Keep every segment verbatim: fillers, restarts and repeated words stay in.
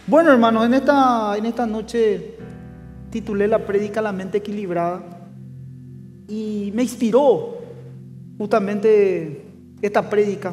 Bueno, hermanos, en esta, en esta noche titulé la prédica La mente equilibrada y me inspiró justamente esta prédica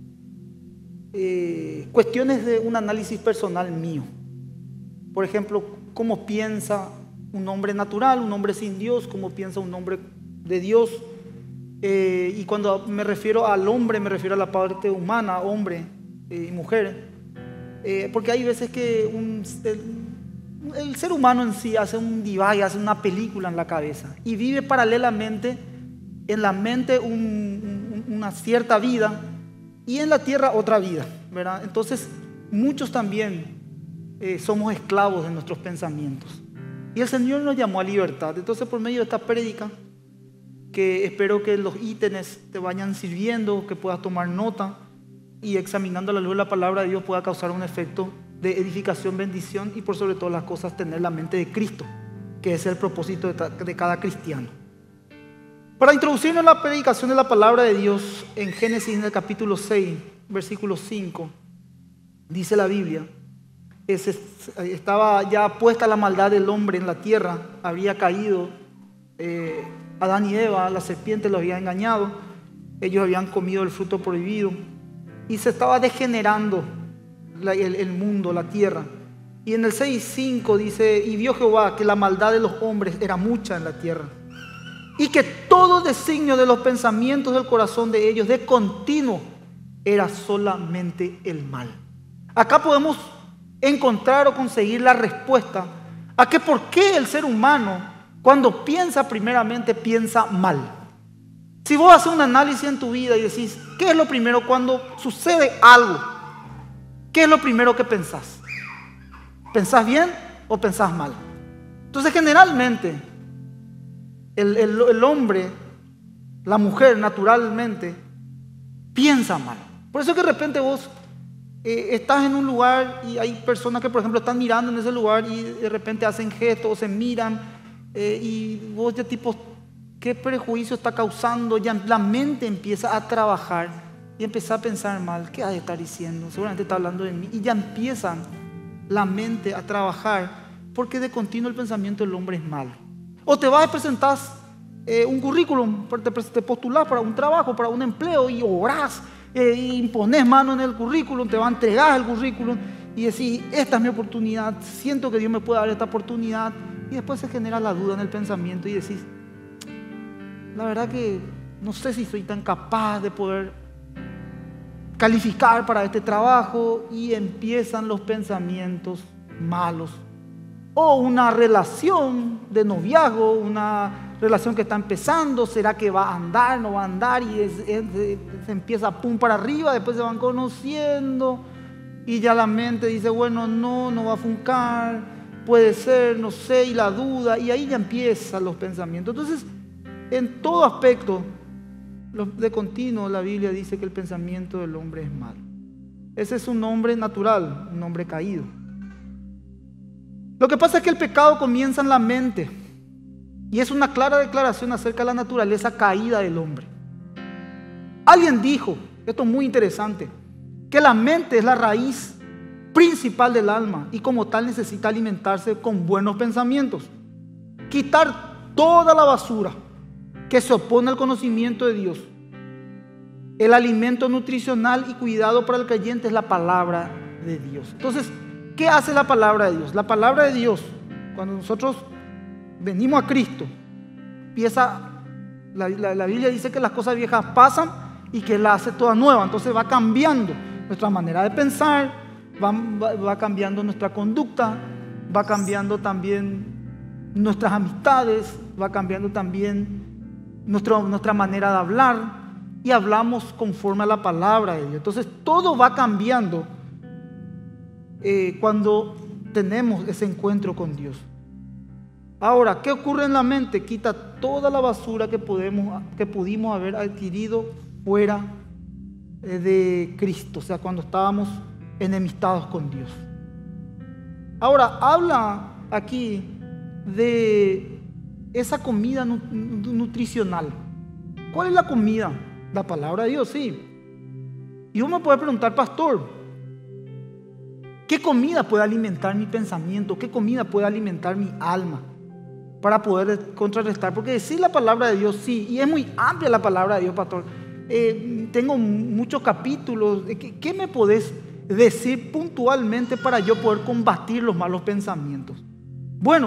eh, cuestiones de un análisis personal mío. Por ejemplo, cómo piensa un hombre natural, un hombre sin Dios, cómo piensa un hombre de Dios. Eh, y cuando me refiero al hombre, me refiero a la parte humana, hombre y mujer. Eh, porque hay veces que un, el, el ser humano en sí hace un divague, hace una película en la cabeza y vive paralelamente en la mente un, un, una cierta vida y en la tierra otra vida, ¿verdad? Entonces muchos también eh, somos esclavos de nuestros pensamientos y el Señor nos llamó a libertad. Entonces, por medio de esta prédica, que espero que los ítems te vayan sirviendo, que puedas tomar nota y examinando a la luz de la palabra de Dios pueda causar un efecto de edificación, bendición y por sobre todas las cosas tener la mente de Cristo, que es el propósito de, de cada cristiano. Para introducirnos en la predicación de la palabra de Dios, en Génesis en el capítulo seis, versículo cinco, dice la Biblia, es, estaba ya puesta la maldad del hombre en la tierra, había caído eh, Adán y Eva, la serpiente los había engañado, ellos habían comido el fruto prohibido y se estaba degenerando la, el, el mundo, la tierra. Y en el seis cinco dice: y vio Jehová que la maldad de los hombres era mucha en la tierra y que todo designio de los pensamientos del corazón de ellos de continuo era solamente el mal. Acá podemos encontrar o conseguir la respuesta a que por qué el ser humano, cuando piensa primeramente, piensa mal. Si vos haces un análisis en tu vida y decís, ¿qué es lo primero cuando sucede algo? ¿Qué es lo primero que pensás? ¿Pensás bien o pensás mal? Entonces, generalmente, el, el, el hombre, la mujer, naturalmente, piensa mal. Por eso que de repente vos eh, estás en un lugar y hay personas que, por ejemplo, están mirando en ese lugar y de repente hacen gestos o se miran. Eh, y vos de tipo, ¿qué prejuicio está causando? Ya la mente empieza a trabajar y empieza a pensar mal. ¿Qué ha de estar diciendo? Seguramente está hablando de mí. Y ya empieza la mente a trabajar porque de continuo el pensamiento del hombre es malo. O te vas a presentar eh, un currículum, te, te postulás para un trabajo, para un empleo y orás, eh, y imponés mano en el currículum, te va a entregar el currículum y decís, esta es mi oportunidad, siento que Dios me puede dar esta oportunidad. Y después se genera la duda en el pensamiento y decís, la verdad que no sé si soy tan capaz de poder calificar para este trabajo, y empiezan los pensamientos malos. O una relación de noviazgo, una relación que está empezando, ¿será que va a andar, no va a andar? Y es, es, se empieza pum para arriba, después se van conociendo y ya la mente dice, bueno, no, no va a funcar. Puede ser, no sé, y la duda, y ahí ya empiezan los pensamientos. Entonces, en todo aspecto, de continuo, la Biblia dice que el pensamiento del hombre es malo. Ese es un hombre natural, un hombre caído. Lo que pasa es que el pecado comienza en la mente, y es una clara declaración acerca de la naturaleza caída del hombre. Alguien dijo, esto es muy interesante, que la mente es la raíz principal del alma y como tal necesita alimentarse con buenos pensamientos. Quitar toda la basura que se opone al conocimiento de Dios. El alimento nutricional y cuidado para el creyente es la palabra de Dios. Entonces, ¿qué hace la palabra de Dios? La palabra de Dios, cuando nosotros venimos a Cristo, empieza, la, la, la Biblia dice que las cosas viejas pasan y que la hace toda nueva. Entonces va cambiando nuestra manera de pensar, Va, va, va cambiando nuestra conducta, va cambiando también nuestras amistades, va cambiando también nuestro, nuestra manera de hablar, y hablamos conforme a la palabra de Dios. Entonces todo va cambiando eh, cuando tenemos ese encuentro con Dios. Ahora, ¿qué ocurre en la mente? Quita toda la basura que, podemos, que pudimos haber adquirido fuera eh, de Cristo, o sea, cuando estábamos enemistados con Dios. Ahora, habla aquí de esa comida nutricional. ¿Cuál es la comida? La palabra de Dios, sí. Y uno puede preguntar, pastor, ¿Qué comida puede alimentar mi pensamiento? ¿Qué comida puede alimentar mi alma? Para poder contrarrestar. Porque decir la palabra de Dios, sí, y es muy amplia la palabra de Dios, pastor. Eh, tengo muchos capítulos. ¿Qué, qué me podés decir puntualmente para yo poder combatir los malos pensamientos? Bueno,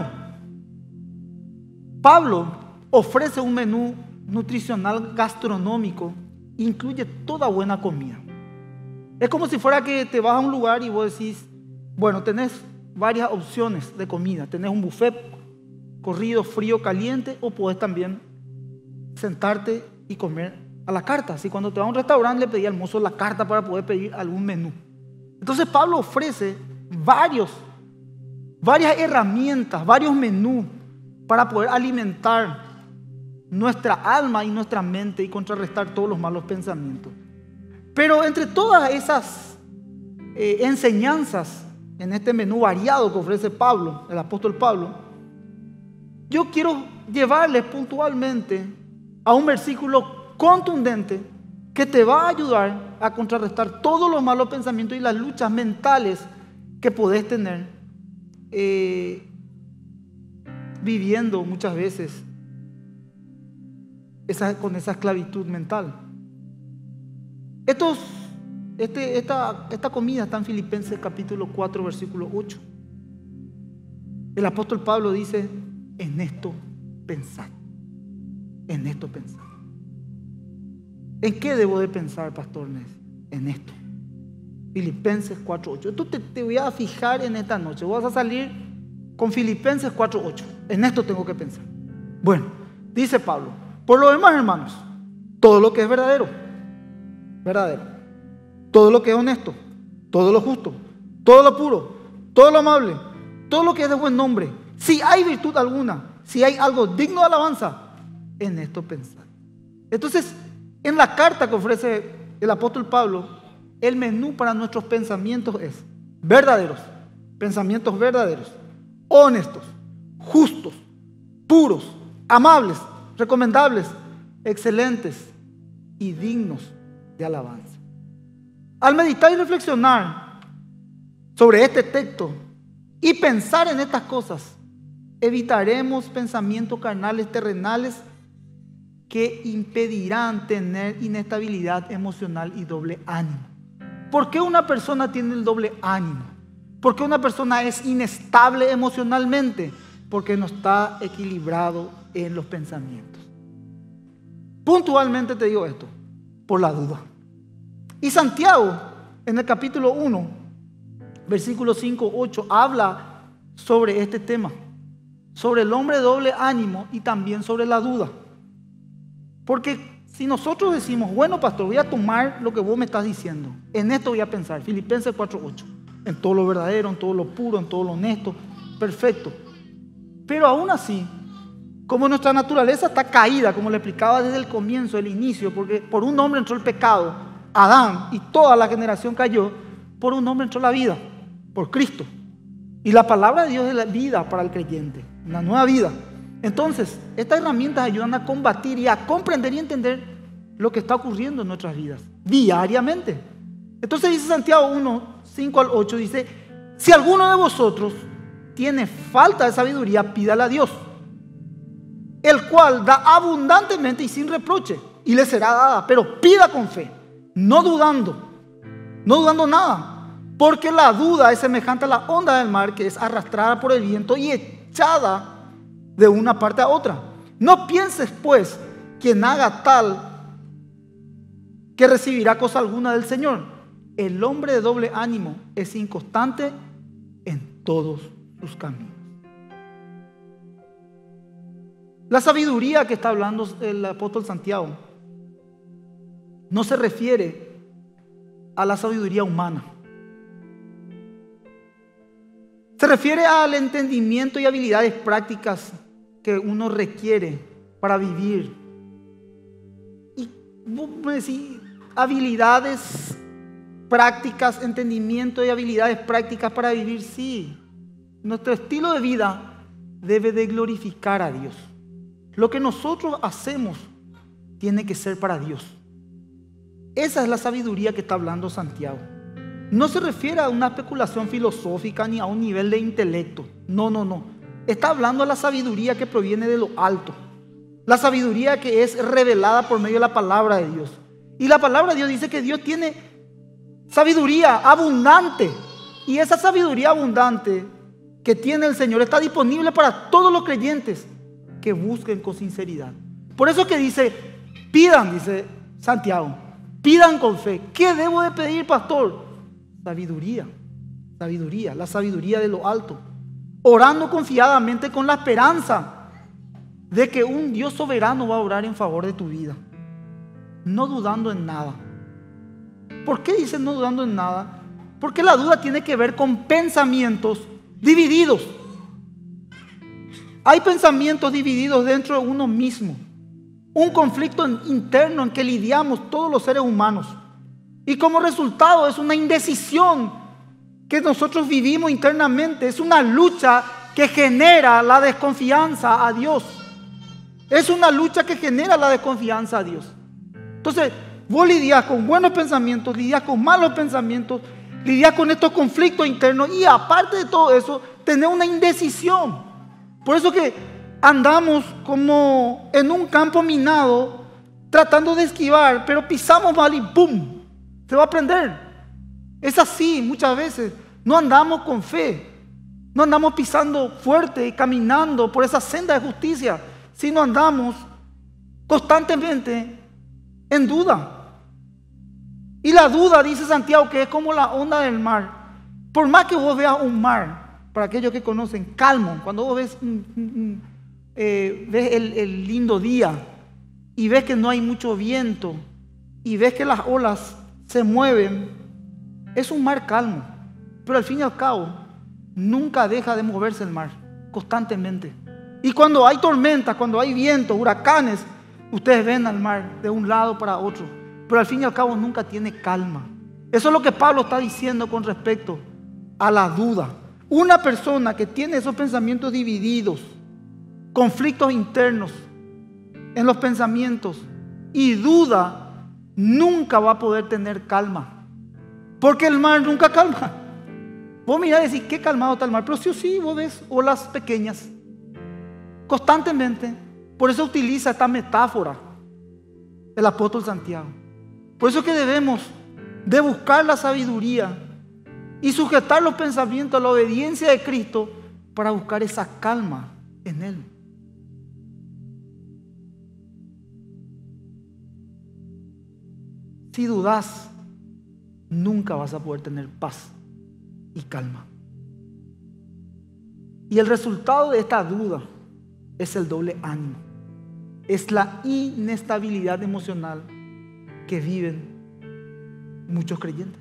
Pablo ofrece un menú nutricional gastronómico, incluye toda buena comida. Es como si fuera que te vas a un lugar y vos decís, bueno, tenés varias opciones de comida. Tenés un buffet, corrido, frío, caliente, o podés también sentarte y comer a la carta. Así cuando te vas a un restaurante le pedí al mozo la carta para poder pedir algún menú. Entonces Pablo ofrece varios, varias herramientas, varios menús para poder alimentar nuestra alma y nuestra mente y contrarrestar todos los malos pensamientos. Pero entre todas esas eh, enseñanzas en este menú variado que ofrece Pablo, el apóstol Pablo, yo quiero llevarles puntualmente a un versículo contundente que te va a ayudar a contrarrestar todos los malos pensamientos y las luchas mentales que podés tener eh, viviendo muchas veces esa, con esa esclavitud mental. Estos, este, esta, esta comida está en Filipenses capítulo cuatro, versículo ocho. El apóstol Pablo dice, en esto pensad. En esto pensad. ¿En qué debo de pensar, pastor Nes? En esto. Filipenses cuatro ocho. Tú te, te voy a fijar en esta noche. Vas a salir con Filipenses cuatro ocho. En esto tengo que pensar. Bueno, dice Pablo, por lo demás, hermanos, todo lo que es verdadero, verdadero, todo lo que es honesto, todo lo justo, todo lo puro, todo lo amable, todo lo que es de buen nombre, si hay virtud alguna, si hay algo digno de alabanza, en esto pensad. Entonces, en la carta que ofrece el apóstol Pablo, el menú para nuestros pensamientos es verdaderos, pensamientos verdaderos, honestos, justos, puros, amables, recomendables, excelentes y dignos de alabanza. Al meditar y reflexionar sobre este texto y pensar en estas cosas, evitaremos pensamientos carnales, terrenales, que impedirán tener inestabilidad emocional y doble ánimo. ¿Por qué una persona tiene el doble ánimo? ¿Por qué una persona es inestable emocionalmente? Porque no está equilibrado en los pensamientos. Puntualmente te digo esto, por la duda. Y Santiago, en el capítulo uno, versículos cinco, ocho, habla sobre este tema, sobre el hombre de doble ánimo y también sobre la duda. Porque si nosotros decimos, bueno, pastor, voy a tomar lo que vos me estás diciendo, en esto voy a pensar, Filipenses cuatro ocho, en todo lo verdadero, en todo lo puro, en todo lo honesto, perfecto. Pero aún así, como nuestra naturaleza está caída, como le explicaba desde el comienzo, el inicio, porque por un hombre entró el pecado, Adán, y toda la generación cayó, por un hombre entró la vida, por Cristo. Y la palabra de Dios es la vida para el creyente, una nueva vida. Entonces, estas herramientas ayudan a combatir y a comprender y entender lo que está ocurriendo en nuestras vidas, diariamente. Entonces dice Santiago uno, cinco al ocho, dice, si alguno de vosotros tiene falta de sabiduría, pídala a Dios, el cual da abundantemente y sin reproche, y le será dada, pero pida con fe, no dudando, no dudando nada, porque la duda es semejante a la onda del mar que es arrastrada por el viento y echada de una parte a otra. No pienses pues quien haga tal que recibirá cosa alguna del Señor. El hombre de doble ánimo es inconstante en todos sus caminos. La sabiduría que está hablando el apóstol Santiago no se refiere a la sabiduría humana. Se refiere al entendimiento y habilidades prácticas que uno requiere para vivir. Y vos me decís, habilidades prácticas, entendimiento y habilidades prácticas para vivir, sí. Nuestro estilo de vida debe de glorificar a Dios. Lo que nosotros hacemos tiene que ser para Dios. Esa es la sabiduría que está hablando Santiago. no se refiere a una especulación filosófica ni a un nivel de intelecto. No, no, no. Está hablando de la sabiduría que proviene de lo alto. La sabiduría que es revelada por medio de la palabra de Dios. Y la palabra de Dios dice que Dios tiene sabiduría abundante. Y esa sabiduría abundante que tiene el Señor está disponible para todos los creyentes que busquen con sinceridad. Por eso que dice, pidan, dice Santiago, pidan con fe. ¿Qué debo de pedir, pastor? Sabiduría, sabiduría, la sabiduría de lo alto. Orando confiadamente con la esperanza de que un Dios soberano va a orar en favor de tu vida. No dudando en nada. ¿Por qué dice no dudando en nada? Porque la duda tiene que ver con pensamientos divididos. Hay pensamientos divididos dentro de uno mismo. Un conflicto interno en que lidiamos todos los seres humanos. Y como resultado es una indecisión que nosotros vivimos internamente. Es una lucha que genera la desconfianza a Dios. Es una lucha que genera la desconfianza a Dios. Entonces, vos lidias con buenos pensamientos, lidias con malos pensamientos, lidias con estos conflictos internos y aparte de todo eso, tenés una indecisión. Por eso que andamos como en un campo minado tratando de esquivar, pero pisamos mal y ¡pum! Se va a prender. Es así muchas veces. No andamos con fe. No andamos pisando fuerte y caminando por esa senda de justicia, sino andamos constantemente en duda. Y la duda, dice Santiago, que es como la onda del mar. Por más que vos veas un mar, para aquellos que conocen, calmo, cuando vos ves, un, un, eh, ves el, el lindo día y ves que no hay mucho viento y ves que las olas se mueven, es un mar calmo, pero al fin y al cabo nunca deja de moverse el mar, constantemente. Y cuando hay tormentas, cuando hay vientos, huracanes, ustedes ven al mar de un lado para otro, pero al fin y al cabo nunca tiene calma. Eso es lo que Pablo está diciendo con respecto a la duda. Una persona que tiene esos pensamientos divididos, conflictos internos en los pensamientos y duda, nunca va a poder tener calma, porque el mar nunca calma. Vos mirás y decís, qué calmado está el mar, pero sí o sí, vos ves olas pequeñas constantemente. Por eso utiliza esta metáfora el apóstol Santiago. Por eso que debemos de buscar la sabiduría y sujetar los pensamientos a la obediencia de Cristo para buscar esa calma en Él. Si dudas, nunca vas a poder tener paz y calma. Y el resultado de esta duda es el doble ánimo. Es la inestabilidad emocional que viven muchos creyentes.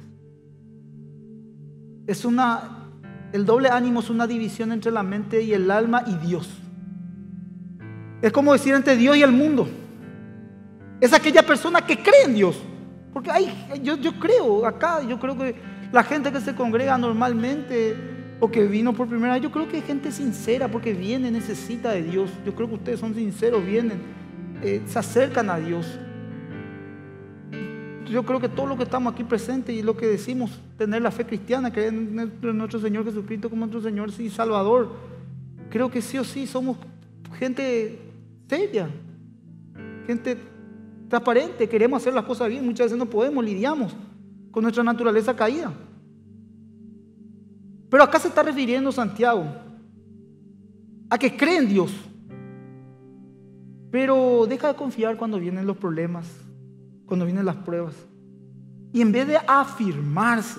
Es una, el doble ánimo es una división entre la mente y el alma y Dios. Es como decir entre Dios y el mundo. Es aquella persona que cree en Dios. Porque hay, yo, yo creo acá, yo creo que la gente que se congrega normalmente o que vino por primera vez, yo creo que hay gente sincera porque viene, necesita de Dios. Yo creo que ustedes son sinceros, vienen, eh, se acercan a Dios. Yo creo que todos los que estamos aquí presentes y lo que decimos, tener la fe cristiana, creer en nuestro Señor Jesucristo como nuestro Señor y Salvador, creo que sí o sí somos gente seria, gente transparente, queremos hacer las cosas bien, muchas veces no podemos, lidiamos con nuestra naturaleza caída. Pero acá se está refiriendo Santiago a que cree en Dios, pero deja de confiar cuando vienen los problemas, cuando vienen las pruebas. Y en vez de afirmarse,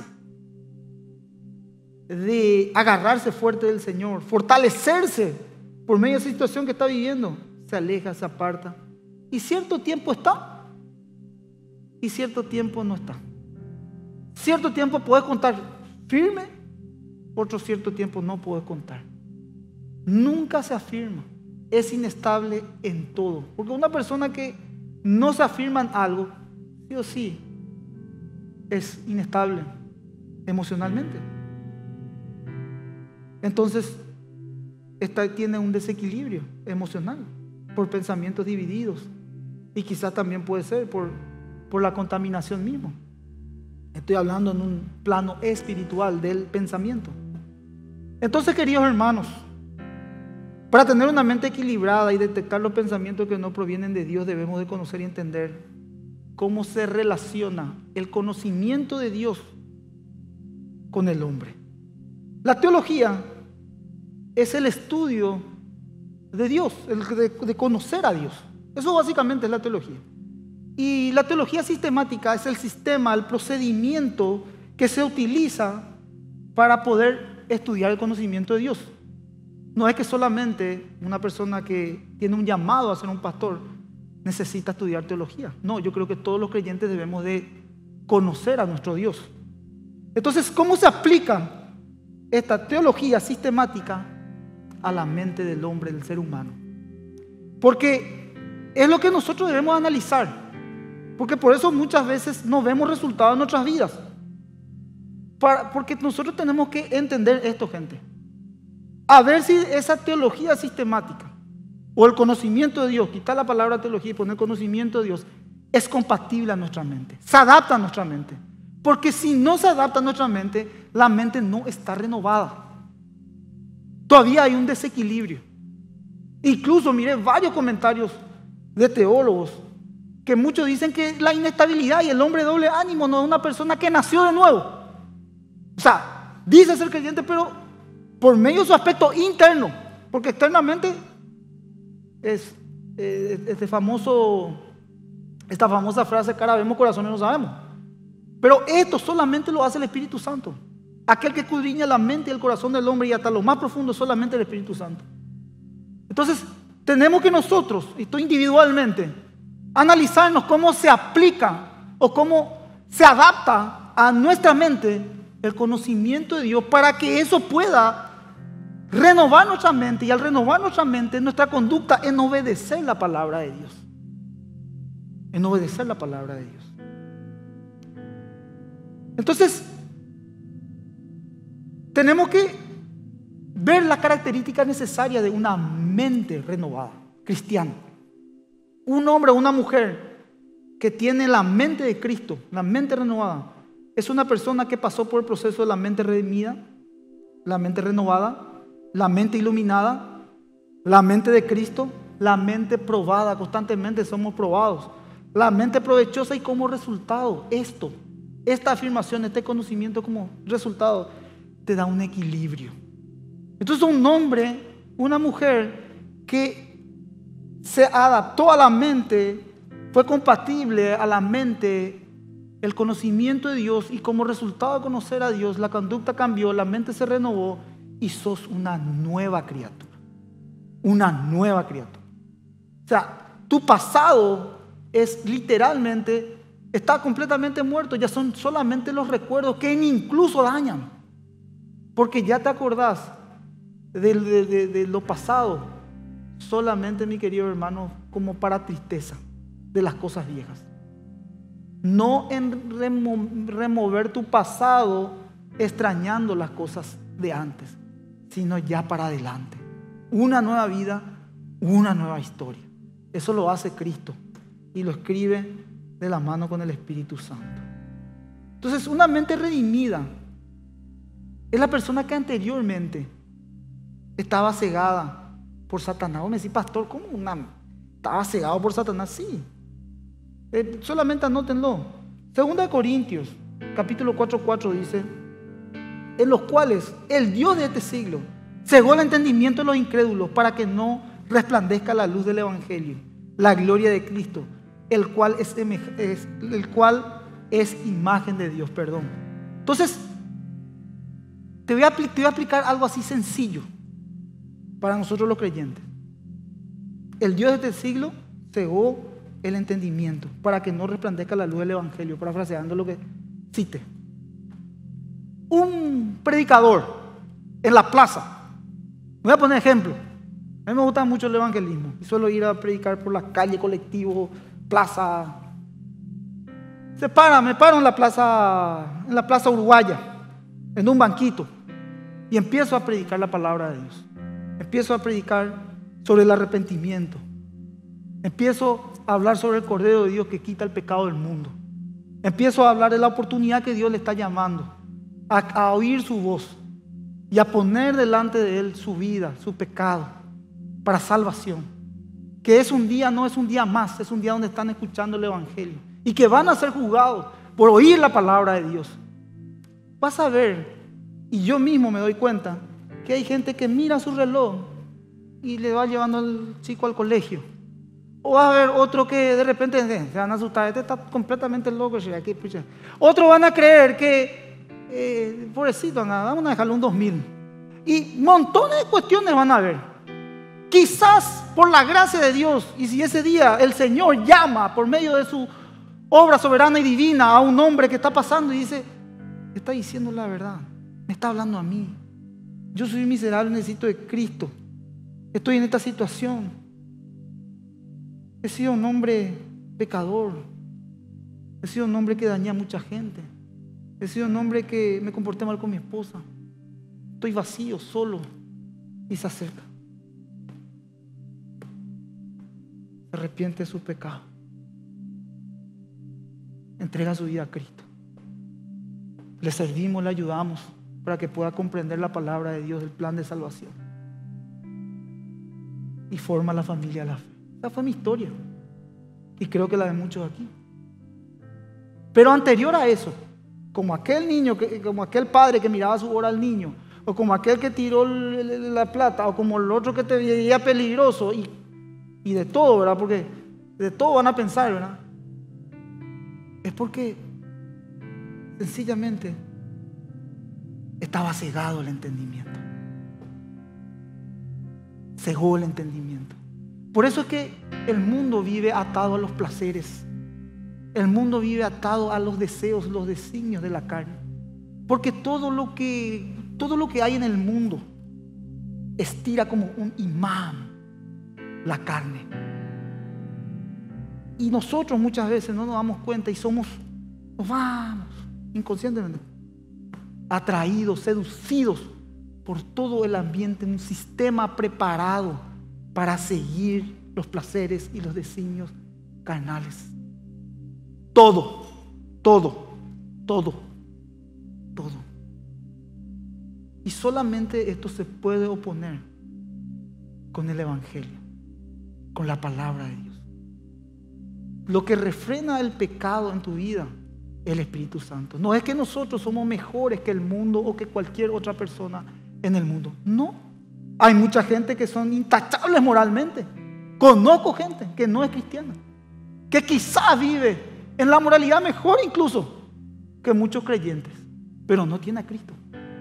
de agarrarse fuerte del Señor, fortalecerse por medio de esa situación que está viviendo, se aleja, se aparta. Y cierto tiempo está y cierto tiempo no está. Cierto tiempo puedes contar firme, otro cierto tiempo no puedes contar. Nunca se afirma, es inestable en todo. Porque una persona que no se afirma en algo, sí o sí, es inestable emocionalmente. Entonces, esta tiene un desequilibrio emocional por pensamientos divididos. Y quizás también puede ser por, por la contaminación misma. Estoy hablando en un plano espiritual del pensamiento. Entonces, queridos hermanos, para tener una mente equilibrada y detectar los pensamientos que no provienen de Dios, debemos de conocer y entender cómo se relaciona el conocimiento de Dios con el hombre. La teología es el estudio de Dios, el de, de conocer a Dios. Eso básicamente es la teología. Y la teología sistemática es el sistema, el procedimiento que se utiliza para poder estudiar el conocimiento de Dios. No es que solamente una persona que tiene un llamado a ser un pastor necesita estudiar teología. No, yo creo que todos los creyentes debemos de conocer a nuestro Dios. Entonces, ¿cómo se aplica esta teología sistemática a la mente del hombre, del ser humano? Porque es lo que nosotros debemos analizar. Porque por eso muchas veces no vemos resultados en nuestras vidas. Para, porque nosotros tenemos que entender esto, gente. A ver si esa teología sistemática o el conocimiento de Dios, quitar la palabra teología y poner conocimiento de Dios, es compatible a nuestra mente, se adapta a nuestra mente. Porque si no se adapta a nuestra mente, la mente no está renovada. Todavía hay un desequilibrio. Incluso miré varios comentarios de teólogos que muchos dicen que la inestabilidad y el hombre de doble ánimo no es una persona que nació de nuevo. O sea, dice ser creyente, pero por medio de su aspecto interno, porque externamente es eh, este famoso, esta famosa frase, cara vemos, corazones no sabemos. Pero esto solamente lo hace el Espíritu Santo. Aquel que escudriña la mente y el corazón del hombre y hasta lo más profundo, solamente el Espíritu Santo. Entonces, tenemos que nosotros, esto individualmente, analizarnos cómo se aplica o cómo se adapta a nuestra mente el conocimiento de Dios para que eso pueda renovar nuestra mente, y al renovar nuestra mente, nuestra conducta en obedecer la palabra de Dios. En obedecer la palabra de Dios. Entonces, tenemos que ver las características necesarias de una mente renovada, cristiana. Un hombre o una mujer que tiene la mente de Cristo, la mente renovada, es una persona que pasó por el proceso de la mente redimida, la mente renovada, la mente iluminada, la mente de Cristo, la mente probada. Constantemente somos probados. La mente provechosa, y como resultado, esto, esta afirmación, este conocimiento como resultado, te da un equilibrio. Entonces, un hombre, una mujer que se adaptó a la mente, fue compatible a la mente el conocimiento de Dios, y como resultado de conocer a Dios, la conducta cambió, la mente se renovó y sos una nueva criatura. Una nueva criatura. O sea, tu pasado es literalmente, está completamente muerto, ya son solamente los recuerdos que incluso dañan. Porque ya te acordás de, de, de, de lo pasado, solamente, mi querido hermano, como para tristeza de las cosas viejas. No en remo, remover tu pasado extrañando las cosas de antes, sino ya para adelante. Una nueva vida, una nueva historia. Eso lo hace Cristo y lo escribe de la mano con el Espíritu Santo. Entonces, una mente redimida es la persona que anteriormente estaba cegada por Satanás. Vos me decís, pastor, ¿cómo una, estaba cegado por Satanás? Sí. Eh, solamente anótenlo. Segunda de Corintios, capítulo cuatro, cuatro dice: en los cuales el Dios de este siglo cegó el entendimiento de los incrédulos para que no resplandezca la luz del Evangelio, la gloria de Cristo, el cual es, es, el cual es imagen de Dios. Perdón. Entonces, te voy, a, te voy a explicar algo así sencillo para nosotros los creyentes. El Dios de este siglo cegó el entendimiento para que no resplandezca la luz del Evangelio, parafraseando lo que cite. Un predicador en la plaza, voy a poner ejemplo. A mí me gusta mucho el evangelismo y suelo ir a predicar por las calles, colectivos, plaza. Se para, me paro en la plaza, en la plaza uruguaya, en un banquito, y empiezo a predicar la palabra de Dios. Empiezo a predicar sobre el arrepentimiento. Empiezo a hablar sobre el Cordero de Dios que quita el pecado del mundo. Empiezo a hablar de la oportunidad que Dios le está llamando a, a oír su voz y a poner delante de Él su vida, su pecado, para salvación. Que es un día, no es un día más, es un día donde están escuchando el Evangelio y que van a ser juzgados por oír la palabra de Dios. Vas a ver, y yo mismo me doy cuenta, que hay gente que mira su reloj y le va llevando al chico al colegio. O vas a ver otro que de repente eh, se van a asustar, este está completamente loco. Aquí, pucha. Otros van a creer que, eh, pobrecito, nada, vamos a dejarlo un dos mil. Y montones de cuestiones van a ver. Quizás por la gracia de Dios, y si ese día el Señor llama por medio de su obra soberana y divina a un hombre que está pasando y dice, está diciendo la verdad, me está hablando a mí. Yo soy miserable, necesito de Cristo. Estoy en esta situación. He sido un hombre pecador. He sido un hombre que dañé a mucha gente. He sido un hombre que me comporté mal con mi esposa. Estoy vacío, solo. Y se acerca. Se arrepiente de su pecado. Entrega su vida a Cristo. Le servimos, le ayudamos para que pueda comprender la palabra de Dios, el plan de salvación. Y forma la familia de la fe. Esa fue mi historia. Y creo que la de muchos aquí. Pero anterior a eso, como aquel niño, que, como aquel padre que miraba su hora al niño, o como aquel que tiró la plata, o como el otro que te veía peligroso, y, y de todo, ¿verdad? Porque de todo van a pensar, ¿verdad? Es porque sencillamente estaba cegado el entendimiento. Cegó el entendimiento. Por eso es que el mundo vive atado a los placeres. El mundo vive atado a los deseos, los designios de la carne. Porque todo lo que, todo lo que hay en el mundo estira como un imán la carne. Y nosotros muchas veces no nos damos cuenta y somos, nos vamos inconscientemente atraídos, seducidos por todo el ambiente, un sistema preparado para seguir los placeres y los designios carnales. Todo, todo, todo, todo. Y solamente esto se puede oponer con el Evangelio, con la palabra de Dios. Lo que refrena el pecado en tu vida es el Espíritu Santo. No es que nosotros somos mejores que el mundo o que cualquier otra persona en el mundo. No. Hay mucha gente que son intachables moralmente. Conozco gente que no es cristiana, que quizás vive en la moralidad mejor incluso que muchos creyentes, pero no tiene a Cristo.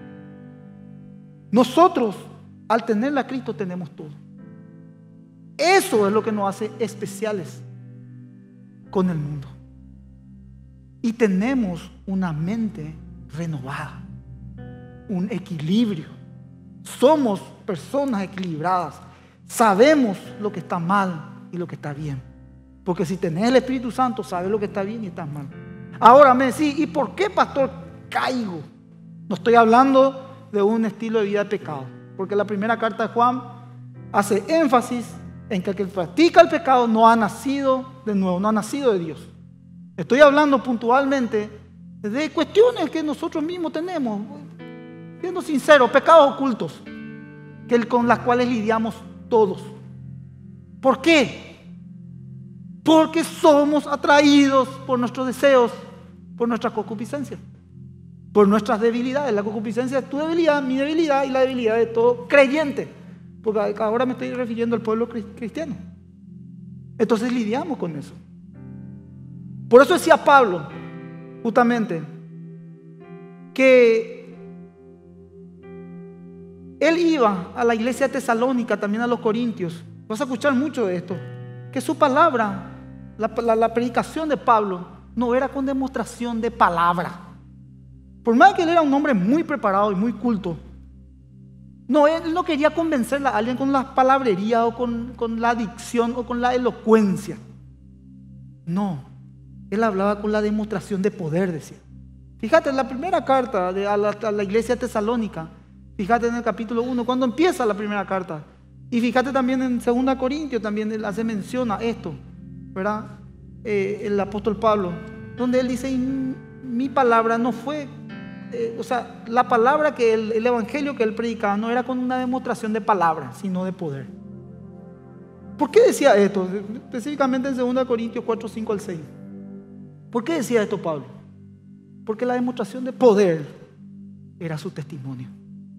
Nosotros, al tener a Cristo, tenemos todo. Eso es lo que nos hace especiales con el mundo. Y tenemos una mente renovada, un equilibrio. Somos personas equilibradas. Sabemos lo que está mal y lo que está bien. Porque si tenés el Espíritu Santo, sabes lo que está bien y está mal. Ahora me decís, ¿y por qué, pastor, caigo? No estoy hablando de un estilo de vida de pecado. Porque la primera carta de Juan hace énfasis en que el que practica el pecado no ha nacido de nuevo, no ha nacido de Dios. Estoy hablando puntualmente de cuestiones que nosotros mismos tenemos. Siendo sincero, pecados ocultos que con las cuales lidiamos todos. ¿Por qué? Porque somos atraídos por nuestros deseos, por nuestra concupiscencia, por nuestras debilidades. La concupiscencia es tu debilidad, mi debilidad y la debilidad de todo creyente. Porque ahora me estoy refiriendo al pueblo cristiano. Entonces lidiamos con eso. Por eso decía Pablo, justamente, que él iba a la iglesia de Tesalónica, también a los Corintios. Vas a escuchar mucho de esto. Que su palabra, la, la, la predicación de Pablo, no era con demostración de palabra. Por más que él era un hombre muy preparado y muy culto, no, él no quería convencer a alguien con la palabrería o con, con la dicción o con la elocuencia. No, él hablaba con la demostración de poder, decía. Fíjate, en la primera carta de, a, la, a la iglesia de Tesalónica, fíjate en el capítulo uno, cuando empieza la primera carta. Y fíjate también en segunda Corintios, también él hace mención a esto, ¿verdad? Eh, el apóstol Pablo donde él dice, mi palabra no fue, eh, o sea, la palabra que él, el evangelio que él predicaba no era con una demostración de palabra, sino de poder. ¿Por qué decía esto? Específicamente en segunda Corintios cuatro, cinco al seis. ¿Por qué decía esto Pablo? Porque la demostración de poder era su testimonio.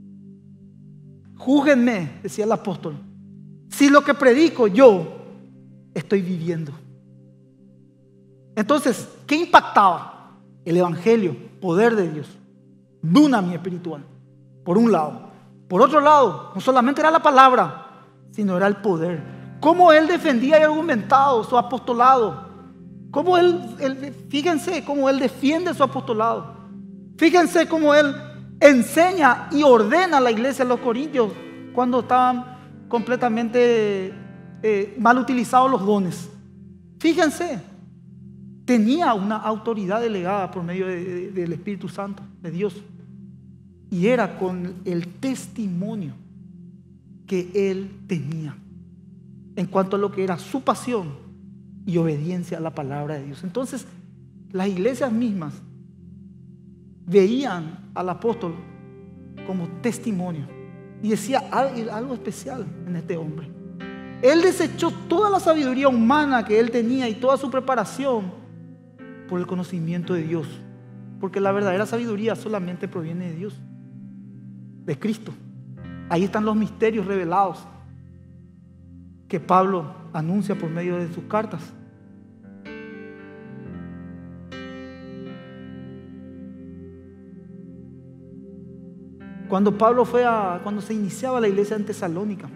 Júzguenme, decía el apóstol, si lo que predico yo estoy viviendo. Entonces, ¿qué impactaba? El evangelio, poder de Dios, dunamis espiritual, por un lado. Por otro lado, no solamente era la palabra, sino era el poder. Cómo él defendía y argumentaba su apostolado. Cómo él, él, fíjense cómo él defiende su apostolado. Fíjense cómo él enseña y ordena a la iglesia de los Corintios cuando estaban completamente eh, mal utilizados los dones. Fíjense, tenía una autoridad delegada por medio de, de, del Espíritu Santo, de Dios. Y era con el testimonio que él tenía en cuanto a lo que era su pasión y obediencia a la palabra de Dios. Entonces, las iglesias mismas veían al apóstol como testimonio y decía algo especial en este hombre. Él desechó toda la sabiduría humana que él tenía y toda su preparación por el conocimiento de Dios, porque la verdadera sabiduría solamente proviene de Dios, de Cristo. Ahí están los misterios revelados que Pablo anuncia por medio de sus cartas. Cuando Pablo fue a, cuando se iniciaba la iglesia en Tesalónica,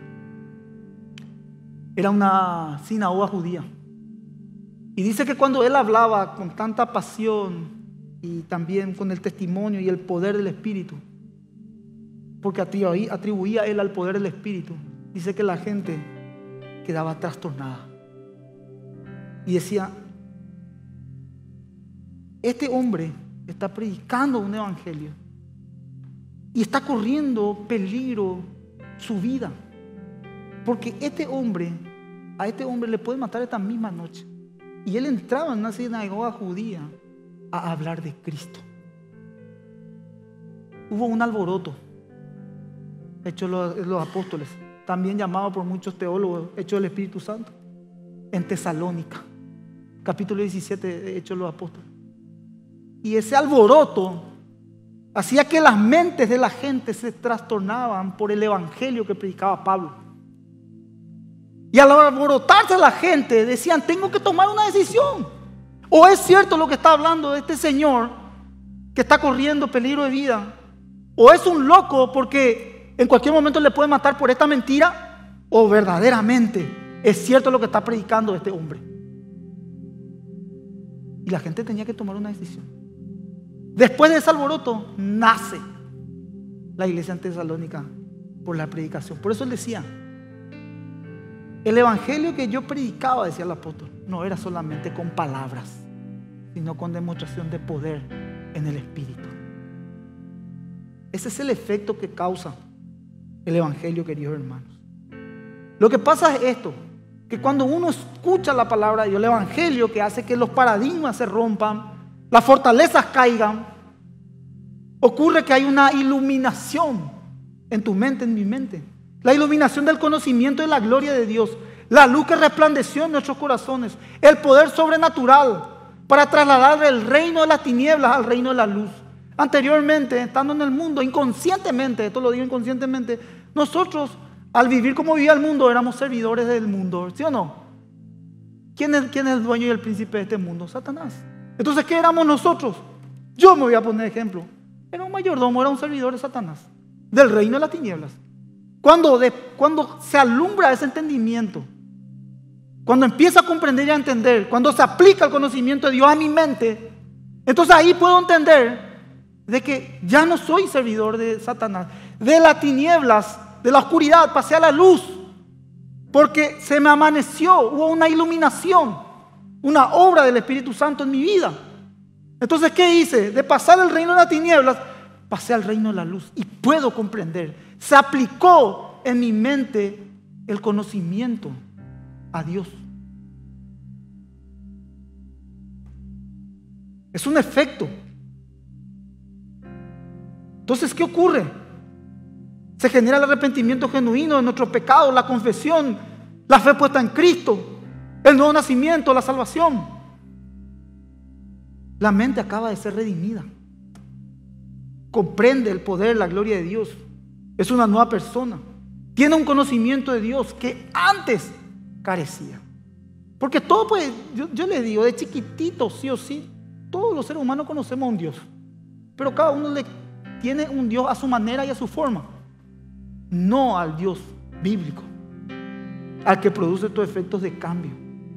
era una sinagoga judía. Y dice que cuando él hablaba con tanta pasión y también con el testimonio y el poder del Espíritu, porque atribuía, atribuía él al poder del Espíritu, dice que la gente quedaba trastornada y decía, este hombre está predicando un evangelio y está corriendo peligro su vida, porque este hombre, a este hombre le puede matar esta misma noche. Y él entraba en una sinagoga judía a hablar de Cristo. Hubo un alboroto, hecho los, los apóstoles, también llamado por muchos teólogos, hecho del Espíritu Santo, en Tesalónica, capítulo diecisiete de Hechos de los Apóstoles. Y ese alboroto hacía que las mentes de la gente se trastornaban por el evangelio que predicaba Pablo. Y al alborotarse la gente decían, tengo que tomar una decisión. O es cierto lo que está hablando de este señor que está corriendo peligro de vida, o es un loco porque en cualquier momento le puede matar por esta mentira, o verdaderamente es cierto lo que está predicando este hombre. Y la gente tenía que tomar una decisión. Después de ese alboroto nace la iglesia en Tesalónica por la predicación. Por eso él decía, el evangelio que yo predicaba, decía el apóstol, no era solamente con palabras, sino con demostración de poder en el Espíritu. Ese es el efecto que causa el evangelio, queridos hermanos. Lo que pasa es esto, que cuando uno escucha la palabra de Dios, el evangelio que hace que los paradigmas se rompan, las fortalezas caigan, ocurre que hay una iluminación en tu mente, en mi mente. La iluminación del conocimiento de la gloria de Dios, la luz que resplandeció en nuestros corazones, el poder sobrenatural para trasladar el reino de las tinieblas al reino de la luz. Anteriormente, estando en el mundo, inconscientemente, esto lo digo inconscientemente, nosotros al vivir como vivía el mundo éramos servidores del mundo, ¿sí o no? ¿Quién es, quién es el dueño y el príncipe de este mundo? Satanás. Entonces, ¿qué éramos nosotros? Yo me voy a poner ejemplo. Era un mayordomo, era un servidor de Satanás, del reino de las tinieblas. Cuando, de, cuando se alumbra ese entendimiento, cuando empiezo a comprender y a entender, cuando se aplica el conocimiento de Dios a mi mente, entonces ahí puedo entender de que ya no soy servidor de Satanás. De las tinieblas, de la oscuridad, pasé a la luz, porque se me amaneció, hubo una iluminación, una obra del Espíritu Santo en mi vida. Entonces, ¿qué hice? De pasar el reino de las tinieblas, pasé al reino de la luz y puedo comprender. Se aplicó en mi mente el conocimiento a Dios. Es un efecto. Entonces, ¿qué ocurre? Se genera el arrepentimiento genuino de nuestros pecados, la confesión, la fe puesta en Cristo, el nuevo nacimiento, la salvación. La mente acaba de ser redimida. Comprende el poder, la gloria de Dios. Es una nueva persona. Tiene un conocimiento de Dios que antes carecía. Porque todo, pues, yo, yo les digo, de chiquitito, sí o sí, todos los seres humanos conocemos a un Dios. Pero cada uno le tiene un Dios a su manera y a su forma. No al Dios bíblico, al que produce estos efectos de cambio.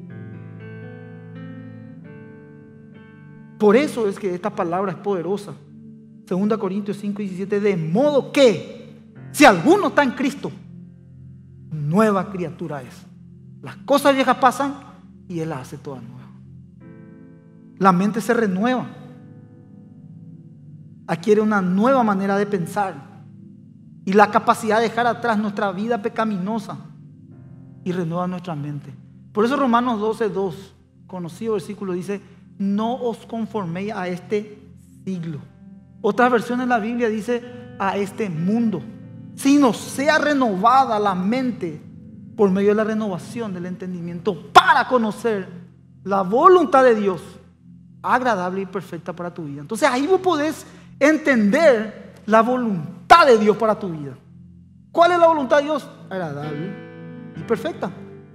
Por eso es que esta palabra es poderosa. Segunda Corintios cinco diecisiete, de modo que si alguno está en Cristo, nueva criatura es. Las cosas viejas pasan y Él las hace todas nuevas. La mente se renueva, adquiere una nueva manera de pensar y la capacidad de dejar atrás nuestra vida pecaminosa y renueva nuestra mente. Por eso Romanos doce dos, conocido versículo, dice: no os conforméis a este siglo. Otras versiones de la Biblia dice a este mundo, sino sea renovada la mente por medio de la renovación del entendimiento para conocer la voluntad de Dios, agradable y perfecta para tu vida. Entonces ahí vos podés entender la voluntad de Dios para tu vida. ¿Cuál es la voluntad de Dios? Agradable y perfecta.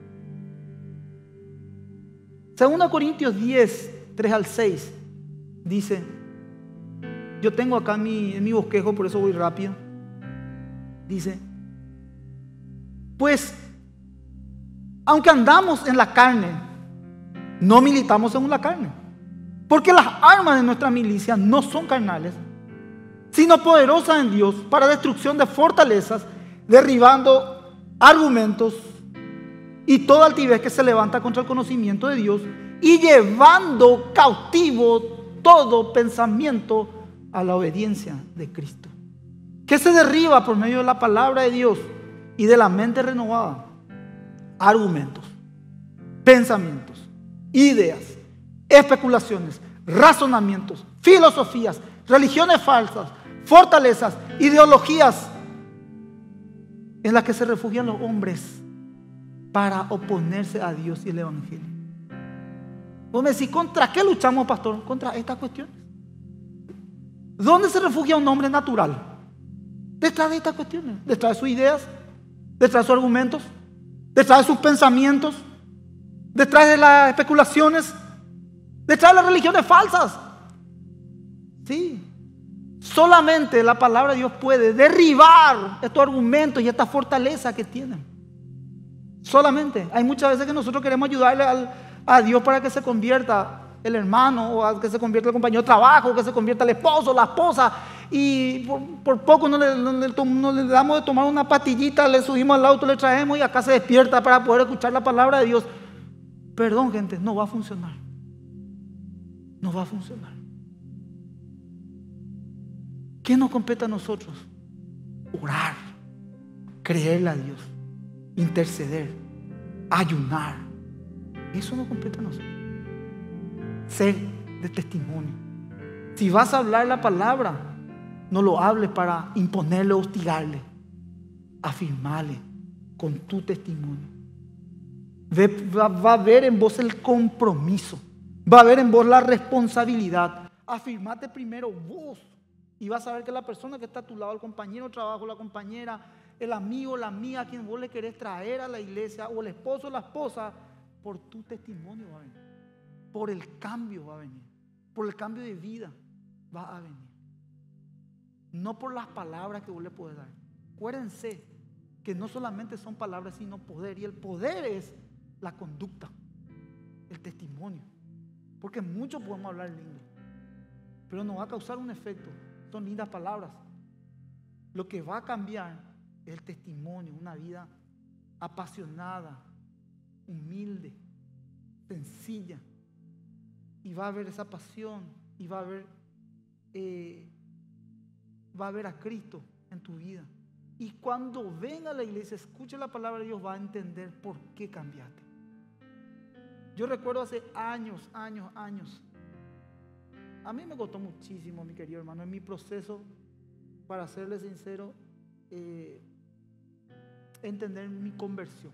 Segunda Corintios diez, tres al seis dice, yo tengo acá en mi, en mi bosquejo, por eso voy rápido. Dice, pues aunque andamos en la carne, no militamos según la carne, porque las armas de nuestra milicia no son carnales, sino poderosas en Dios para destrucción de fortalezas, derribando argumentos y toda altivez que se levanta contra el conocimiento de Dios y llevando cautivo todo pensamiento a la obediencia de Cristo. ¿Qué se derriba por medio de la palabra de Dios y de la mente renovada? Argumentos, pensamientos, ideas, especulaciones, razonamientos, filosofías, religiones falsas, fortalezas, ideologías en las que se refugian los hombres para oponerse a Dios y el Evangelio. Vos me decís, ¿contra qué luchamos, pastor? Contra estas cuestiones. ¿Dónde se refugia un hombre natural? Detrás de estas cuestiones, detrás de sus ideas, detrás de sus argumentos, detrás de sus pensamientos, detrás de las especulaciones, detrás de las religiones falsas. Sí, solamente la palabra de Dios puede derribar estos argumentos y esta fortaleza que tienen. Solamente. Hay muchas veces que nosotros queremos ayudarle al, a Dios para que se convierta el hermano, o a que se convierta el compañero de trabajo, que se convierta el esposo, la esposa, y por, por poco no le, no, le, no le damos de tomar una pastillita, le subimos al auto, le traemos y acá se despierta para poder escuchar la palabra de Dios. Perdón, gente, no va a funcionar. No va a funcionar. ¿Qué nos compete a nosotros? Orar, creerle a Dios, interceder, ayunar. Eso nos compete a nosotros. Ser de testimonio. Si vas a hablar la palabra, no lo hables para imponerle o hostigarle. Afirmarle con tu testimonio. Va, va a haber en vos el compromiso. Va a haber en vos la responsabilidad. Afirmate primero vos. Y vas a ver que la persona que está a tu lado, el compañero de trabajo, la compañera, el amigo, la amiga, a quien vos le querés traer a la iglesia, o el esposo o la esposa, por tu testimonio va a venir. Por el cambio va a venir. Por el cambio de vida va a venir. No por las palabras que vos le podés dar. Acuérdense que no solamente son palabras, sino poder. Y el poder es la conducta, el testimonio. Porque mucho podemos hablar lindo, pero no va a causar un efecto. Son lindas palabras. Lo que va a cambiar es el testimonio, una vida apasionada, humilde, sencilla. Y va a haber esa pasión y va a haber eh, va a haber a Cristo en tu vida. Y cuando venga a la iglesia, escuche la palabra de Dios, va a entender por qué cambiaste. Yo recuerdo hace años, años, años, A mí me costó muchísimo, mi querido hermano, en mi proceso, para serle sincero, eh, entender mi conversión.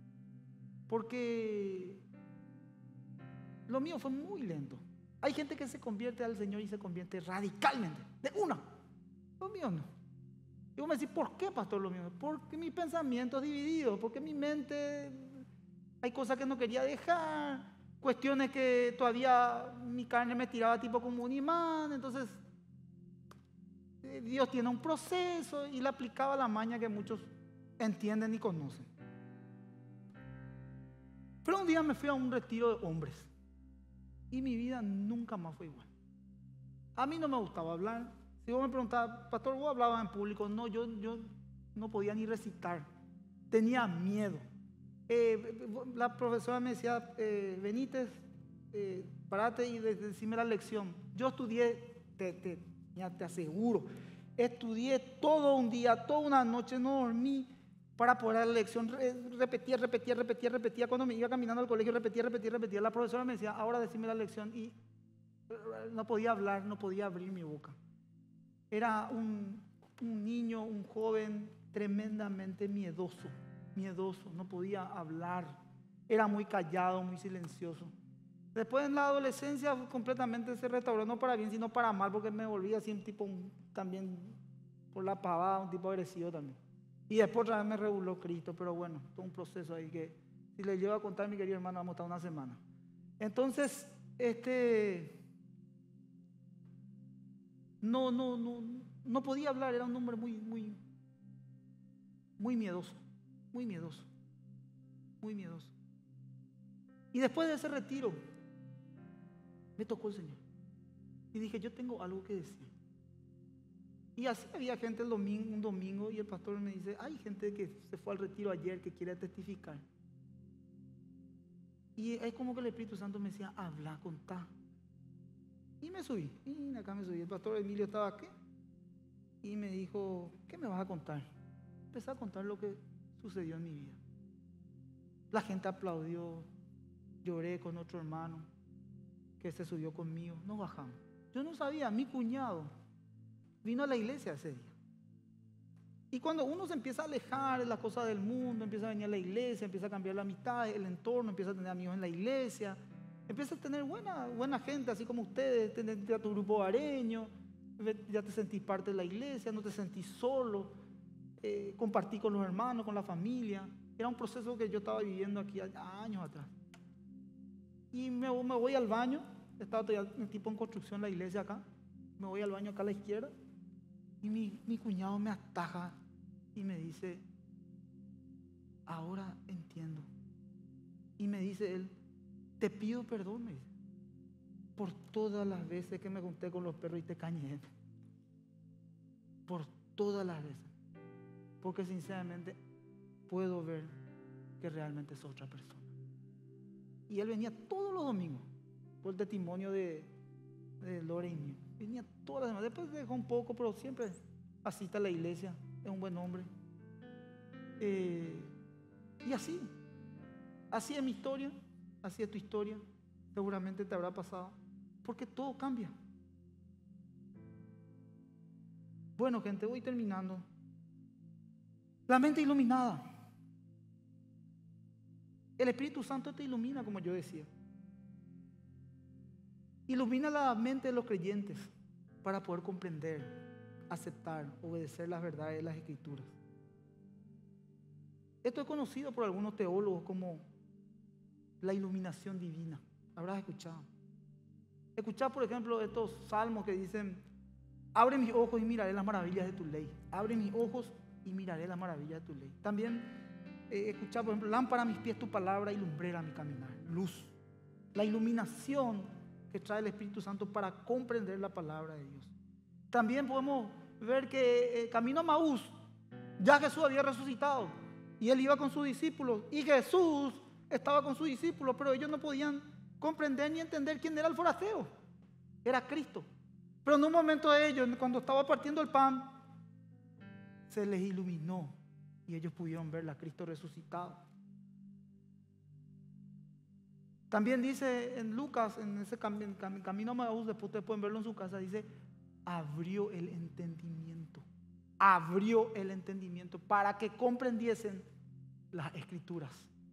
Porque lo mío fue muy lento. Hay gente que se convierte al Señor y se convierte radicalmente, de una. Lo mío no. Y vos me decís, ¿por qué, pastor, lo mío? Porque mi pensamiento es dividido, porque mi mente, hay cosas que no quería dejar, cuestiones que todavía mi carne me tiraba tipo como un imán. Entonces, Dios tiene un proceso y le aplicaba la maña que muchos entienden y conocen. Pero un día me fui a un retiro de hombres y mi vida nunca más fue igual. A mí no me gustaba hablar. Si vos me preguntabas, pastor, ¿vos hablabas en público? No, yo, yo no podía ni recitar. Tenía miedo. Eh, la profesora me decía, eh, Benítez, eh, parate y decime la lección. Yo estudié, te, te, ya te aseguro, estudié todo un día, toda una noche, no dormí para poder dar la lección. Repetía, repetía, repetía, repetía. Cuando me iba caminando al colegio, repetía, repetía, repetía. La profesora me decía, ahora decime la lección. Y no podía hablar, no podía abrir mi boca. Era un, un niño, un joven tremendamente miedoso, miedoso, no podía hablar, era muy callado, muy silencioso. Después en la adolescencia completamente se restauró, no para bien, sino para mal, porque me volví así un tipo, un, también por la pavada, un tipo agresivo también. Y después otra vez me reguló Cristo, pero bueno, todo un proceso ahí que si les llevo a contar, mi querido hermano, vamos a estar una semana. Entonces, este... No, no, no, no podía hablar, era un hombre muy, muy, muy miedoso, muy miedoso, muy miedoso. Y después de ese retiro, me tocó el Señor. Y dije, yo tengo algo que decir. Y así había gente el domingo, un domingo, y el pastor me dice, hay gente que se fue al retiro ayer que quiere testificar. Y es como que el Espíritu Santo me decía, habla, contá. Y me subí, y acá me subí. El pastor Emilio estaba aquí y me dijo, ¿qué me vas a contar? Empecé a contar lo que sucedió en mi vida. La gente aplaudió, lloré con otro hermano que se subió conmigo, nos bajamos. Yo no sabía, mi cuñado vino a la iglesia ese día. Y cuando uno se empieza a alejar de las cosas del mundo, empieza a venir a la iglesia, empieza a cambiar la amistad, el entorno, empieza a tener amigos en la iglesia, empieza a tener buena, buena gente, así como ustedes, tener a tu grupo hogareño, ya te sentís parte de la iglesia, no te sentís solo, eh, compartí con los hermanos, con la familia. Era un proceso que yo estaba viviendo aquí años atrás. Y me, me voy al baño, estaba todavía un tipo en construcción la iglesia acá, me voy al baño acá a la izquierda y mi, mi cuñado me ataja y me dice, ahora entiendo. Y me dice él, te pido perdón, me dice, por todas las veces que me junté con los perros y te cañé. Por todas las veces. Porque sinceramente puedo ver que realmente es otra persona. Y él venía todos los domingos por el testimonio de, de Lore y mío. Venía todas las semanas. Después dejó un poco, pero siempre asiste a la iglesia. Es un buen hombre. Eh, y así. Así es mi historia. Así es tu historia. Seguramente te habrá pasado. Porque todo cambia. Bueno, gente, voy terminando. La mente iluminada. El Espíritu Santo te ilumina, como yo decía. Ilumina la mente de los creyentes para poder comprender, aceptar, obedecer las verdades de las Escrituras. Esto es conocido por algunos teólogos como la iluminación divina. Habrás escuchado. Escuchad, por ejemplo, estos salmos que dicen, abre mis ojos y miraré las maravillas de tu ley. Abre mis ojos y miraré las maravillas de tu ley. También eh, escuchad, por ejemplo, lámpara a mis pies tu palabra y lumbrera a mi caminar. Luz. La iluminación que trae el Espíritu Santo para comprender la palabra de Dios. También podemos ver que eh, camino a Maús, ya Jesús había resucitado y él iba con sus discípulos y Jesús estaba con sus discípulos, pero ellos no podían comprender ni entender quién era el forastero. Era Cristo. Pero en un momento de ellos, cuando estaba partiendo el pan, se les iluminó y ellos pudieron ver a Cristo resucitado. También dice en Lucas, en ese cam- cam- camino a Maús, después ustedes pueden verlo en su casa, dice, abrió el entendimiento. Abrió el entendimiento para que comprendiesen las escrituras.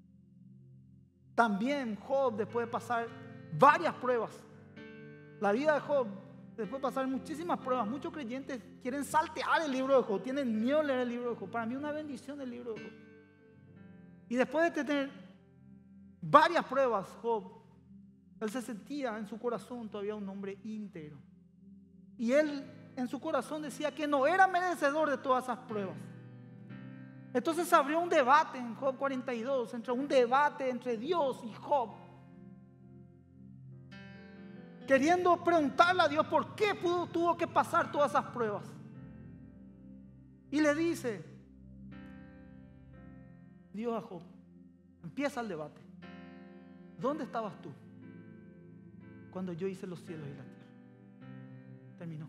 También Job, después de pasar varias pruebas, la vida de Job, después de pasar muchísimas pruebas, muchos creyentes quieren saltear el libro de Job, tienen miedo de leer el libro de Job. Para mí una bendición el libro de Job. Y después de tener varias pruebas, Job, él se sentía en su corazón todavía un hombre íntegro. Y él en su corazón decía que no era merecedor de todas esas pruebas. Entonces se abrió un debate en Job cuarenta y dos, entre un debate entre Dios y Job, queriendo preguntarle a Dios por qué pudo, tuvo que pasar todas esas pruebas. Y le dice Dios a Job, empieza el debate: ¿dónde estabas tú cuando yo hice los cielos y la tierra? Terminó.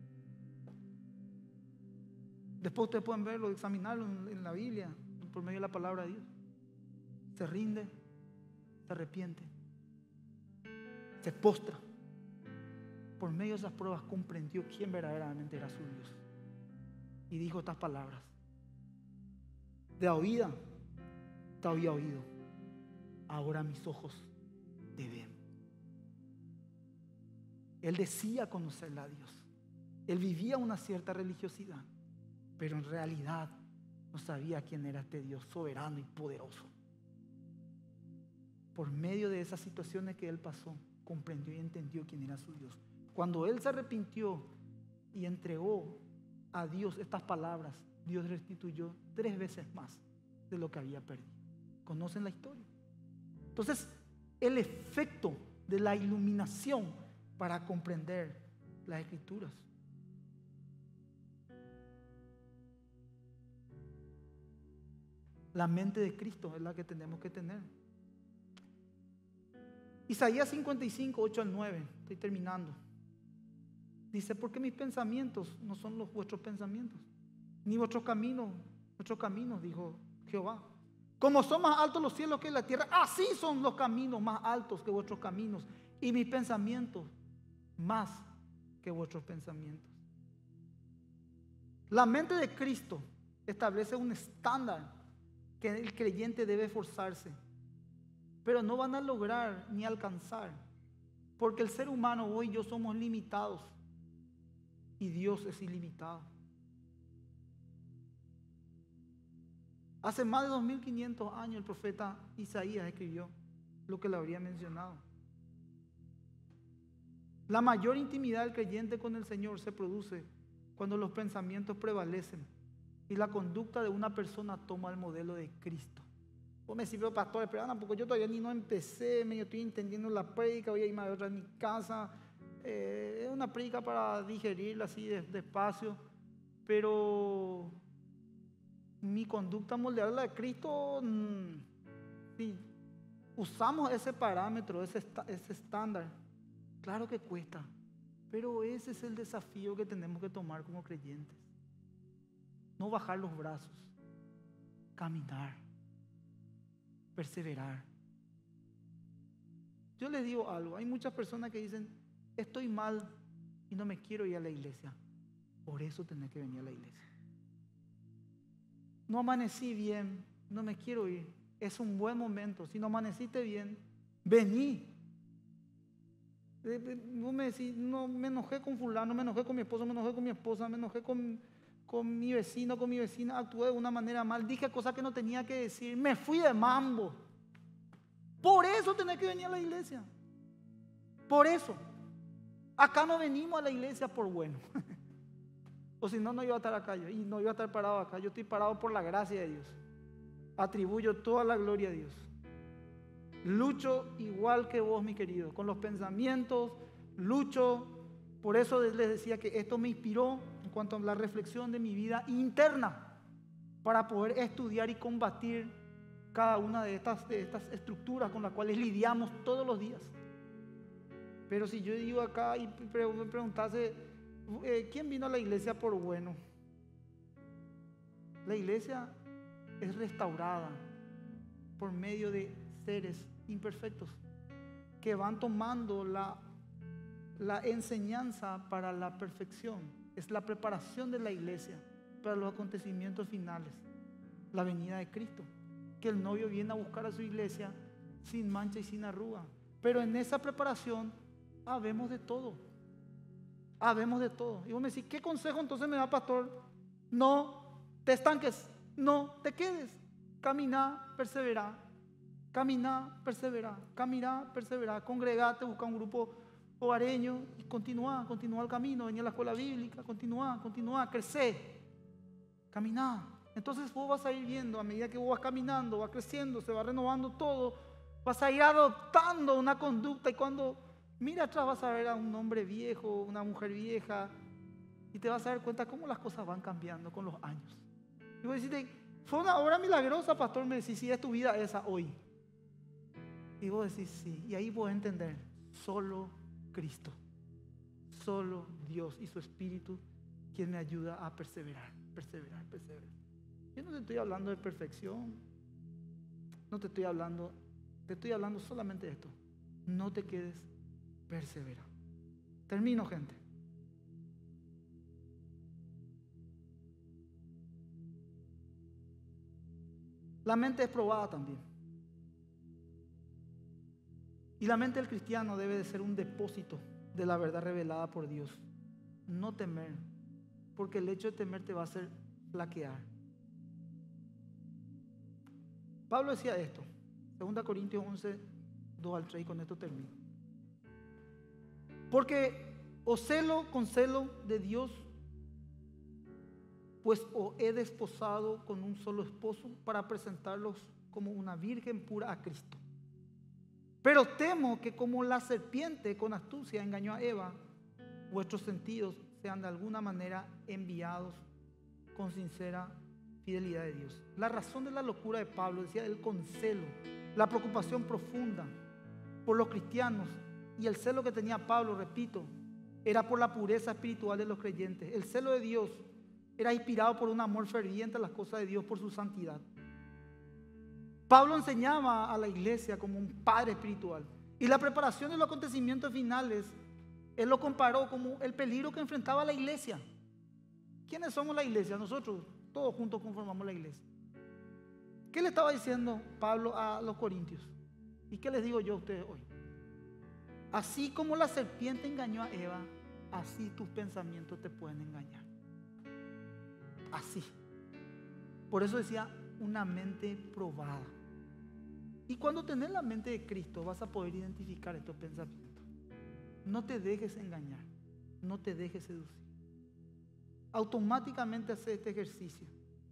Después ustedes pueden verlo, examinarlo en, en la Biblia, por medio de la palabra de Dios. Se rinde, se arrepiente, se postra. Por medio de esas pruebas comprendió quién verdaderamente era su Dios. Y dijo estas palabras: de oída te había oído, ahora mis ojos te ven. Él decía conocerle a Dios. Él vivía una cierta religiosidad, pero en realidad no sabía quién era este Dios soberano y poderoso. Por medio de esas situaciones que él pasó, comprendió y entendió quién era su Dios. Cuando él se arrepintió y entregó a Dios estas palabras, Dios restituyó tres veces más de lo que había perdido. ¿Conocen la historia? Entonces, el efecto de la iluminación para comprender las Escrituras. La mente de Cristo es la que tenemos que tener. Isaías cincuenta y cinco, ocho al nueve, estoy terminando. Dice: porque mis pensamientos no son los vuestros pensamientos, ni vuestros caminos, nuestros caminos, dijo Jehová. Como son más altos los cielos que la tierra, así son los caminos más altos que vuestros caminos, y mis pensamientos más que vuestros pensamientos. La mente de Cristo establece un estándar que el creyente debe esforzarse, pero no van a lograr ni alcanzar, porque el ser humano, hoy y yo, somos limitados y Dios es ilimitado. Hace más de dos mil quinientos años el profeta Isaías escribió lo que le habría mencionado. La mayor intimidad del creyente con el Señor se produce cuando los pensamientos prevalecen y la conducta de una persona toma el modelo de Cristo. Vos me decís: pero pastor, espera, porque yo todavía ni no empecé, medio estoy entendiendo la prédica, voy a irme a otra en mi casa. Eh, es una prédica para digerirla así despacio, pero mi conducta moldear la de Cristo, mmm, sí, usamos ese parámetro, ese, ese estándar. Claro que cuesta, pero ese es el desafío que tenemos que tomar como creyentes. No bajar los brazos, caminar, perseverar. Yo les digo algo: hay muchas personas que dicen: estoy mal y no me quiero ir a la iglesia. Por eso tenés que venir a la iglesia. No amanecí bien, no me quiero ir. Es un buen momento. Si no amaneciste bien, vení. Vos me decís: no, me enojé con fulano, me enojé con mi esposo, me enojé con mi esposa, me enojé con, con mi vecino, con mi vecina, actué de una manera mal, dije cosas que no tenía que decir, me fui de mambo. Por eso tenés que venir a la iglesia. Por eso. Acá no venimos a la iglesia por bueno. O si no, no iba a estar acá yo. Y no iba a estar parado acá. Yo estoy parado por la gracia de Dios. Atribuyo toda la gloria a Dios. Lucho igual que vos, mi querido, con los pensamientos. Lucho. Por eso les decía que esto me inspiró en cuanto a la reflexión de mi vida interna, para poder estudiar y combatir cada una de estas, de estas estructuras con las cuales lidiamos todos los días. Pero si yo digo acá y me preguntase: ¿quién vino a la iglesia por bueno? La iglesia es restaurada por medio de seres imperfectos, que van tomando la, la enseñanza para la perfección. Es la preparación de la iglesia para los acontecimientos finales, la venida de Cristo, que el novio viene a buscar a su iglesia sin mancha y sin arruga. Pero en esa preparación habemos de todo, habemos de todo. Y vos me decís, ¿qué consejo entonces me da, pastor? No te estanques, no te quedes, camina, persevera, camina, persevera, camina, persevera, congregate, busca un grupo hogareño y continúa, continúa el camino, venía a la escuela bíblica, continúa, continúa, crece, camina. Entonces vos vas a ir viendo, a medida que vos vas caminando, va creciendo, se va renovando todo, vas a ir adoptando una conducta, y cuando mira atrás vas a ver a un hombre viejo, una mujer vieja, y te vas a dar cuenta cómo las cosas van cambiando con los años. Y vos decís, fue una obra milagrosa, pastor. Me decís, sí, es tu vida esa hoy. Y vos decís, sí. Y ahí podés entender, solo Cristo, solo Dios y su Espíritu quien me ayuda a perseverar, perseverar, perseverar. Yo no te estoy hablando de perfección, no te estoy hablando, te estoy hablando solamente de esto. No te quedes, persevera. Termino, gente. La mente es probada también. Y la mente del cristiano debe de ser un depósito de la verdad revelada por Dios. No temer, porque el hecho de temer te va a hacer flaquear. Pablo decía esto, segunda Corintios once, dos al tres, y con esto termino. Porque os celo con celo de Dios, pues os he desposado con un solo esposo para presentarlos como una virgen pura a Cristo. Pero temo que como la serpiente con astucia engañó a Eva, vuestros sentidos sean de alguna manera enviados con sincera fidelidad de Dios. La razón de la locura de Pablo, decía él, con celo, la preocupación profunda por los cristianos, y el celo que tenía Pablo, repito, era por la pureza espiritual de los creyentes. El celo de Dios era inspirado por un amor ferviente a las cosas de Dios, por su santidad. Pablo enseñaba a la iglesia como un padre espiritual, y la preparación de los acontecimientos finales, él lo comparó como el peligro que enfrentaba la iglesia. ¿Quiénes somos la iglesia? Nosotros, todos juntos conformamos la iglesia. ¿Qué le estaba diciendo Pablo a los corintios? ¿Y qué les digo yo a ustedes hoy? Así como la serpiente engañó a Eva, así tus pensamientos te pueden engañar. Así. Por eso decía, una mente probada. Y cuando tenés la mente de Cristo, vas a poder identificar estos pensamientos. No te dejes engañar, no te dejes seducir. Automáticamente hace este ejercicio.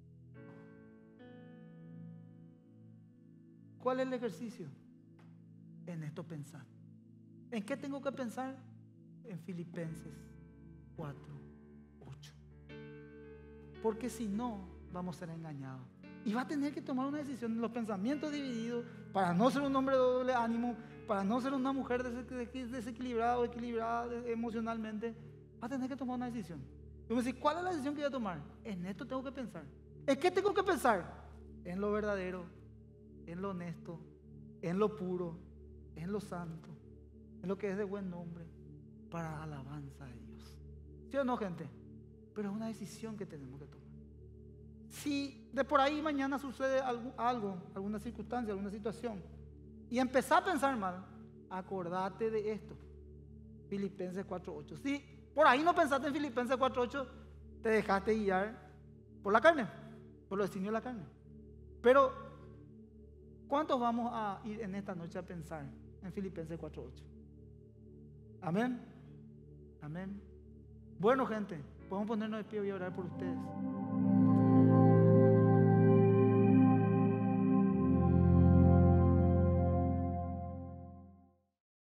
¿Cuál es el ejercicio? En esto pensar. ¿En qué tengo que pensar? En Filipenses cuatro, ocho. Porque si no, vamos a ser engañados. Y va a tener que tomar una decisión en los pensamientos divididos, para no ser un hombre de doble ánimo, para no ser una mujer desequilibrada o equilibrada emocionalmente. Va a tener que tomar una decisión. Y me dice, ¿cuál es la decisión que voy a tomar? En esto tengo que pensar. ¿En qué tengo que pensar? En lo verdadero, en lo honesto, en lo puro, en lo santo, en lo que es de buen nombre, para alabanza de Dios. ¿Sí o no, gente? Pero es una decisión que tenemos que tomar. Si de por ahí mañana sucede algo, algo, alguna circunstancia, alguna situación, y empezás a pensar mal, acordate de esto. Filipenses cuatro ocho. Si por ahí no pensaste en Filipenses cuatro ocho, te dejaste guiar por la carne, por los designios de la carne. Pero ¿cuántos vamos a ir en esta noche a pensar en Filipenses cuatro ocho? Amén. Amén. Bueno, gente, podemos ponernos de pie y orar por ustedes.